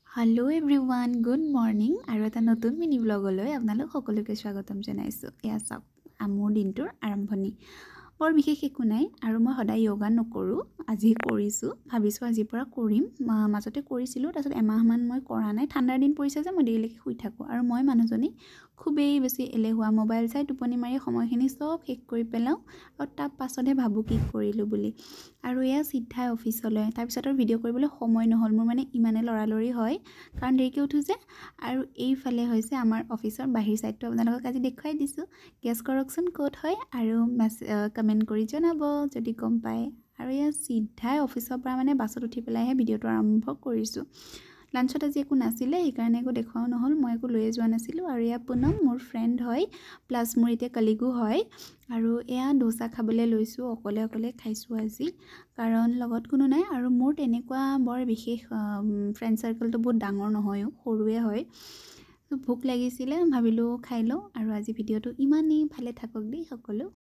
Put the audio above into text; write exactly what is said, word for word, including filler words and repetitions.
Hello everyone, good morning. আৰু এটা নতুন মিনি ব্লগলৈ আপোনালোক সকলোকে স্বাগতম জনাইছো। এয়া চাওক আমাৰ দিনটোৰ আৰম্ভণি। বৰ বিশেষ একো নাই আৰু মই সদায় যোগা নকৰো। আজি কৰিছো, ভাবিছো আজিৰ পৰা কৰিম। মাজতে কৰিছিলো, তাৰপিছত এমাহ মান মই কৰা নাই। ঠাণ্ডাৰ দিন পৰিছে যে মই দেৰিলৈকে শুই থাকো আৰু মই মানুহজনী খুবেই বেছি এলেহুৱা। মোবাইল চাই টোপনি মাৰি সময়খিনি সব শেষ কৰি পেলাও আৰু তাৰ পাছতহে ভাবো কি কৰিলো বুলি। আৰু এয়া চিধাই অফিচলৈ। তাৰপিছত আৰু ভিডিঅ' কৰিবলৈ সময় নহল। মোৰ মানে ইমানে লৰালৰি হয় কাৰণ দেৰিকৈ উঠো যে। আৰু এইফালে হৈছে আমাৰ অফিচৰ বাহিৰ সাইডটো আপোনালোকক আজি দেখুৱাই দিছো। গেছ কৰকচোন ক'ত হয় আৰু কমেন্ট কৰি জনাব যদি গম পায়। আৰু এয়া চিধাই অফিচৰ পৰা মানে বাছত উঠি পেলাইহে ভিডিঅ'টো আৰম্ভ কৰিছো। লাঞ্চত আজি একো নাছিলে, সেইকাৰণে একো দেখুৱাও নহল। মই একো লৈয়ে যোৱা নাছিলো। আৰু এয়া পুনম মোৰ ফ্ৰেণ্ড হয়, প্লাছ মোৰ এতিয়া কলিগো হয়। আৰু এয়া ডোচা খাবলৈ লৈছো, অকলে অকলে খাইছো আজি কাৰণ লগত কোনো নাই। আৰু মোৰ তেনেকুৱা বৰ বিশেষ ফ্ৰেণ্ড সাৰ্কেলটো বহুত ডাঙৰ নহয়ও, সৰুৱে হয়। তো ভোক লাগিছিলে, ভাবিলো খাই লওঁ। আৰু আজি ভিডিঅ'টো ইমানেই, ভালে থাকক দেই সকলো।